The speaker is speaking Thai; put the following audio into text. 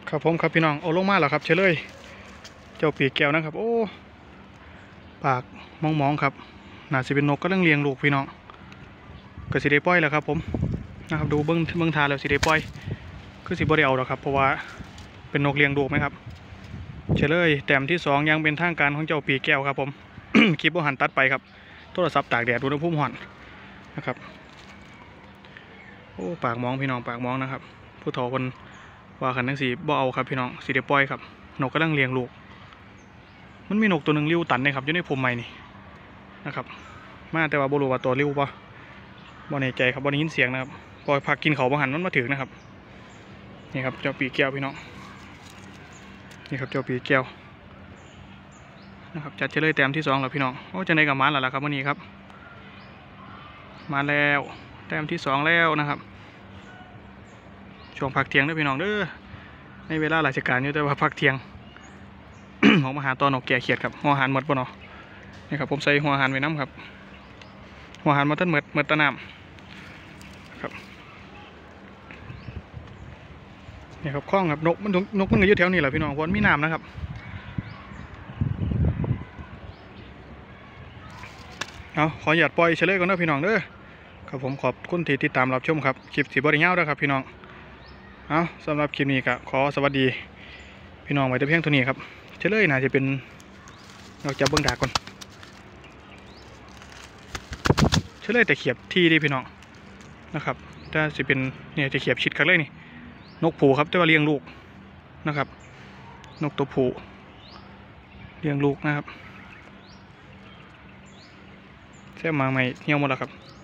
ครับผมครับพี่น้องเอาลงมาแล้วครับเฉลยเจ้าปีกแก้วนะครับโอ้ปากมองครับน่าจะเป็นนกก็เรื่องเลี้ยงลูกพี่น้องก็สิได้ปล่อยแล้วครับผมนะครับดูเบิ้งทาแล้วสิได้ปล่อยคือสิบ่ได้เอาหรอกครับเพราะว่าเป็นนกเลี้ยงลูกไหมครับเฉลยแต้มที่2ยังเป็นทางการของเจ้าปีกแก้วครับผม คลิปบ่หันตัดไปครับโทรศัพท์ตากแดดอุณหภูมิร้อนนะครับโอ้ปากมองพี่น้องปากมองนะครับผู้ถอคนว่าขันทั้งสี่บ่เอาครับพี่น้องสีเดปล่อยครับนกกำลังเลี้ยงลูกมันมีนกตัวหนึ่งริ้วตันนะครับอยู่ในผมใหม่นี่นะครับมาแต่ว่าบ่รู้ว่าตัวริ้วป่ะบ่แน่ใจครับบ่ได้ยินเสียงนะครับพอพักกินเขาบ่หันมันมาถึงนะครับนี่ครับเจ้าปีกแก้วพี่น้องนี่ครับเจ้าปีกแก้วนะครับจัดเฉลยแต้มที่2แล้วพี่น้องโอ้จะในกับมันแล้วล่ะครับวันนี้ครับมาแล้วแต้มที่2แล้วนะครับช่วงพักเที่ยงด้วยพี่น้องเด้อในเวลาราชการอยู่แต่ว่าพักเที่ยง ของมหาตอนกแก่เขียดครับหัวหันหมดบ่เนาะนี่ครับผมใส่หัวหันไว้น้ำครับหัวหันมาตั้งหมดตะน้ำครับนี่ครับคล้องครับนกมันก็อยู่แถวนี้แหละพี่น้องเพราะมีน้ำนะครับเอาขอหยาดปล่อยเฉลยก่อนนะพี่น้องเด้อครับผมขอบคุณที่ติดตามรับชมครับคลิปสีบริเงาด้วยครับพี่น้องเอาสำหรับคลิปนี้ก็ขอสวัสดีพี่น้องไว้แต่เพียงเท่านี้ครับเฉลยน่าจะเป็นเราจะเบิ้งดาก่อนเฉลยแต่เขียบที่ดิพี่น้องนะครับถ้าจะเป็นเนี่ยจะเขียบชิดกันเลยนี่นกผูครับแต่ว่าเลี้ยงลูกนะครับนกตัวผูเลี้ยงลูกนะครับแค่มาใหม่เหี่ยวหมดแล้วครับ